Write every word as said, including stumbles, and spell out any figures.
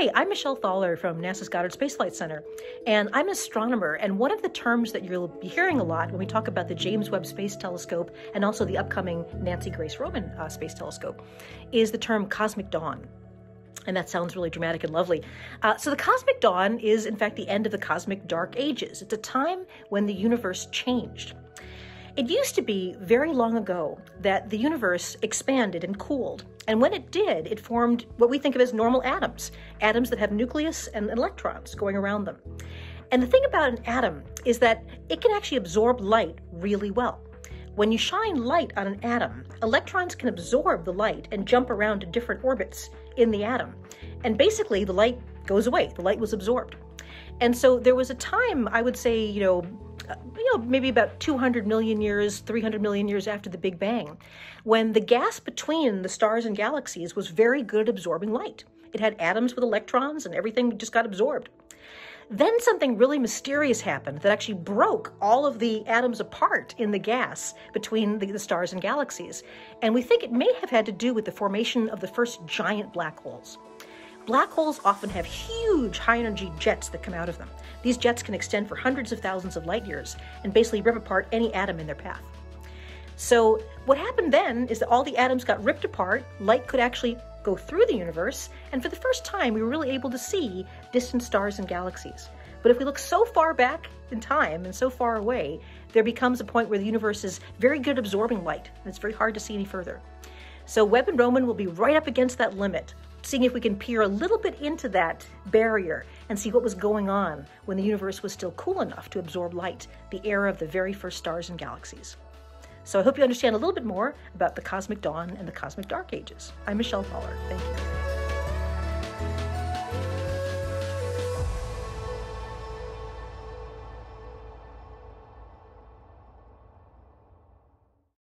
Hi, I'm Michelle Thaller from NASA's Goddard Space Flight Center, and I'm an astronomer, and one of the terms that you'll be hearing a lot when we talk about the James Webb Space Telescope and also the upcoming Nancy Grace Roman uh, Space Telescope is the term cosmic dawn. And that sounds really dramatic and lovely. Uh, so the cosmic dawn is, in fact, the end of the cosmic dark ages. It's a time when the universe changed. It used to be very long ago that the universe expanded and cooled. And when it did, it formed what we think of as normal atoms, atoms that have nucleus and electrons going around them. And the thing about an atom is that it can actually absorb light really well. When you shine light on an atom, electrons can absorb the light and jump around to different orbits in the atom. And basically, the light goes away. The light was absorbed. And so there was a time, I would say, you know, uh, you know, maybe about two hundred million years, three hundred million years after the Big Bang, when the gas between the stars and galaxies was very good at absorbing light. It had atoms with electrons and everything just got absorbed. Then something really mysterious happened that actually broke all of the atoms apart in the gas between the, the stars and galaxies. And we think it may have had to do with the formation of the first giant black holes. Black holes often have huge high-energy jets that come out of them. These jets can extend for hundreds of thousands of light years and basically rip apart any atom in their path. So what happened then is that all the atoms got ripped apart, light could actually go through the universe, and for the first time we were really able to see distant stars and galaxies. But if we look so far back in time and so far away, there becomes a point where the universe is very good at absorbing light, and it's very hard to see any further. So Webb and Roman will be right up against that limit, seeing if we can peer a little bit into that barrier and see what was going on when the universe was still cool enough to absorb light, the era of the very first stars and galaxies. So I hope you understand a little bit more about the cosmic dawn and the cosmic dark ages. I'm Michelle Thaller. Thank you.